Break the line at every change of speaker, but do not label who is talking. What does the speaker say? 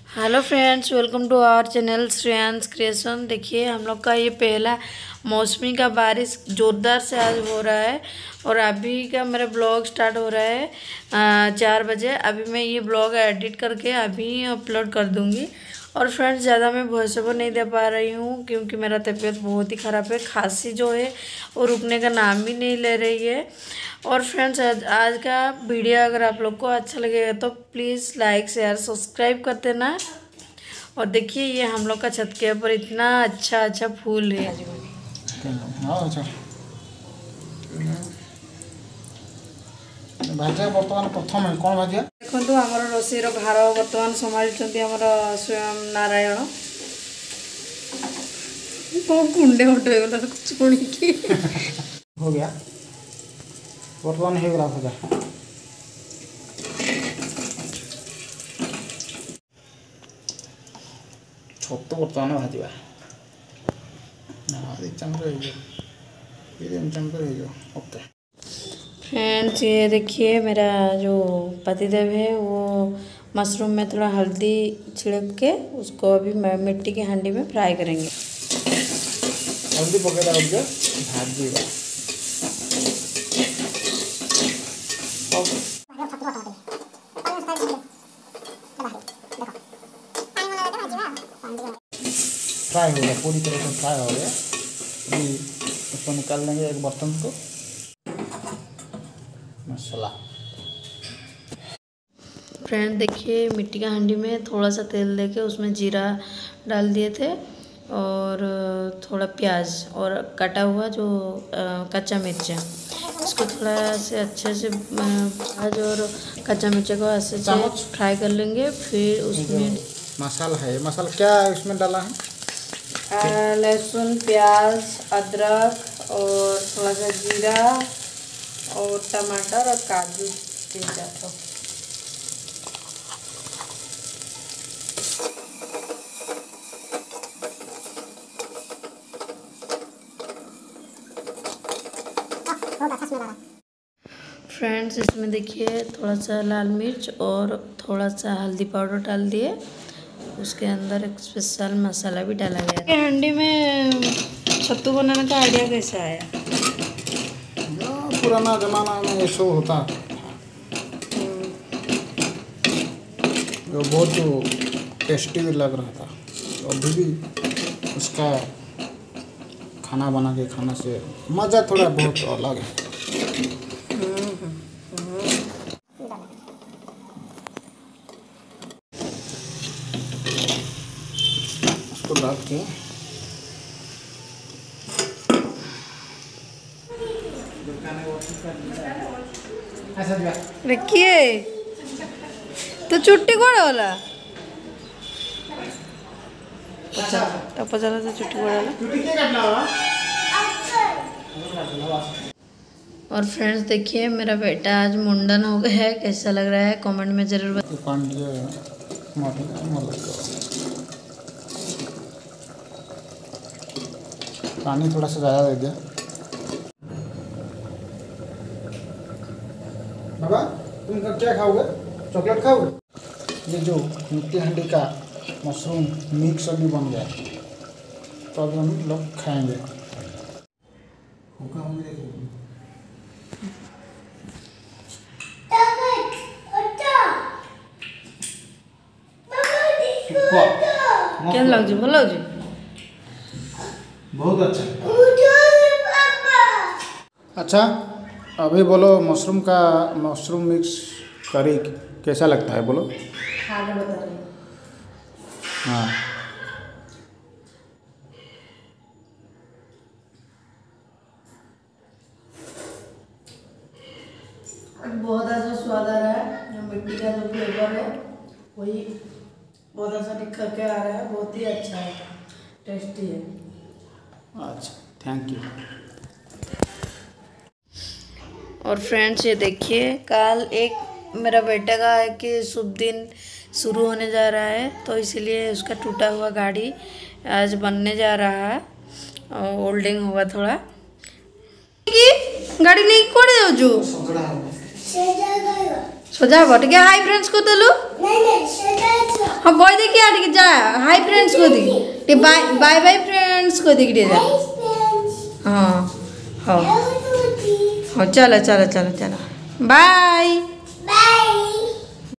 Hello friends, welcome to our channel Shreyansh creation. देखिए, हम लोग का ये पहला मौसमी का बारिश ज़ोरदार से आज हो रहा है और अभी का मेरा ब्लॉग स्टार्ट हो रहा है 4 बजे। अभी मैं ये ब्लॉग एडिट करके अभी अपलोड कर दूँगी। और फ्रेंड्स, ज़्यादा मैं वॉइस ओवर नहीं दे पा रही हूँ क्योंकि मेरा तबीयत बहुत ही ख़राब है। खांसी जो है वो रुकने का नाम ही नहीं ले रही है। और फ्रेंड्स, आज का वीडियो अगर आप लोग को अच्छा लगेगा तो प्लीज़ लाइक शेयर सब्सक्राइब कर देना। और देखिए, ये हम लोग का छत के ऊपर इतना अच्छा फूल है।
भाजा बर्तमान प्रथम कौन भाजा
देखो आमर रोषेर भार बर्तमान संभाली आमर स्वयं नारायण। कुंडे हटगला शुणिकी
हो गया बर्तमान हो गला भजा छत बर्तमान भाजा ओके।
फ्रेंड्स, ये देखिए, मेरा जो पतिदेव है वो मशरूम में थोड़ा हल्दी छिड़क के उसको अभी मिट्टी की हांडी में फ्राई करेंगे।
हल्दी पकेला भाजीगा फ्राई हो गया, पूरी तरह से फ्राई हो गया। अभी उसको निकाल लेंगे एक बर्तन को। मसाला
फ्रेंड देखिए, मिट्टी का हांडी में थोड़ा सा तेल लेके उसमें जीरा डाल दिए थे और थोड़ा प्याज और कटा हुआ जो कच्चा मिर्चा, इसको थोड़ा से अच्छे से प्याज और कच्चा मिर्चा को ऐसे फ्राई कर लेंगे। फिर उसमें
मसाला है, मसाला क्या इसमें डाला है?
लहसुन, प्याज, अदरक और थोड़ा सा जीरा और टमाटर और काजू 3-4 ठो। फ्रेंड्स, इसमें देखिए थोड़ा सा लाल मिर्च और थोड़ा सा हल्दी पाउडर डाल दिए। उसके अंदर एक स्पेशल मसाला भी डाला गया। हांडी में सत्तू बनाने का आइडिया कैसे आया?
पुराना जमाना में ऐसा होता जो बहुत टेस्टी भी लग रहा था। अभी भी उसका खाना बना के खाने से मज़ा थोड़ा बहुत अलग है। उसको डाल के
देखिए, तो चुट्टी कोड़ा वाला पचाला से चुट्टी कोड़ा वाला। और फ्रेंड्स देखिए, मेरा बेटा आज मुंडन हो गया है। कैसा लग रहा है कमेंट में जरूर बताइए।
पानी थोड़ा सा ज़्यादा दे दिया। बाबा, तुम क्या खाओगे? चॉकलेट खाओगे? ये जो मिट्टी हांडी का मशरूम मिक्स अभी बन गया तो अभी हम लोग खाएंगे।
क्या लग भल
बहुत अच्छा। अच्छा, अभी बोलो मशरूम मिक्स करी कैसा लगता है? बोलो। हाँ,
बहुत अच्छा स्वाद आ रहा है। जो मिट्टी का जो फ्लेवर है वही बहुत अच्छा निकल के आ रहा है। बहुत ही अच्छा है, टेस्टी है।
अच्छा, थैंक यू।
और फ्रेंड्स, ये देखिए, कल एक मेरा बेटे का एक शुभ दिन शुरू होने जा रहा है, तो इसीलिए उसका टूटा हुआ गाड़ी आज बनने जा रहा है और ओल्डिंग होगा थोड़ा। गाड़ी नहीं कोड़े जाओ जो सोजा बट के हाय फ्रेंड्स को देलु हां कोई दे के आटी जा हाय फ्रेंड्स को दी टे बाय बाय बाय फ्रेंड्स को दी के जा हां हां हां चलो चलो चलो चलो बाय।